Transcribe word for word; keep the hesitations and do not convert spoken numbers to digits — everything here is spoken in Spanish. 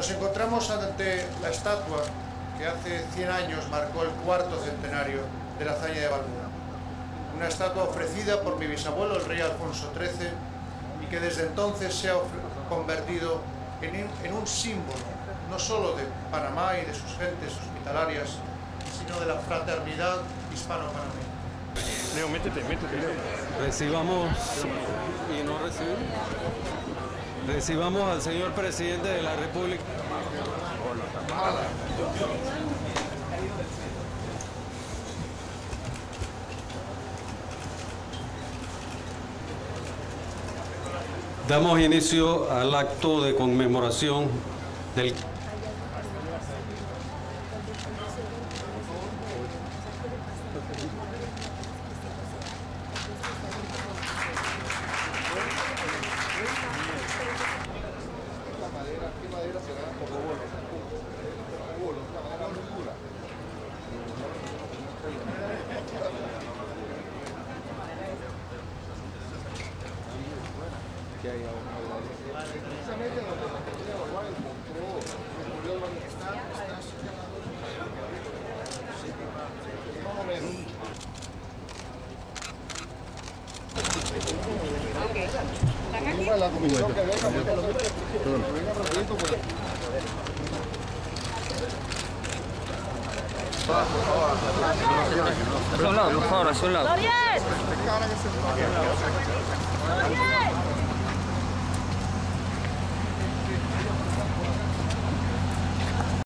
Nos encontramos ante la estatua que hace cien años marcó el cuarto centenario de la hazaña de Balbúa. Una estatua ofrecida por mi bisabuelo, el rey Alfonso trece, y que desde entonces se ha convertido en, en un símbolo, no solo de Panamá y de sus gentes hospitalarias, sino de la fraternidad hispano-panameña. Leo, métete, métete, Leo. Recibamos y no recibimos. Recibamos al señor presidente de la República. Damos inicio al acto de conmemoración del la comisión que venga, porque lo que venga rapidito, pues. Hacia un lado, por favor, hacia un lado. ¡Bien!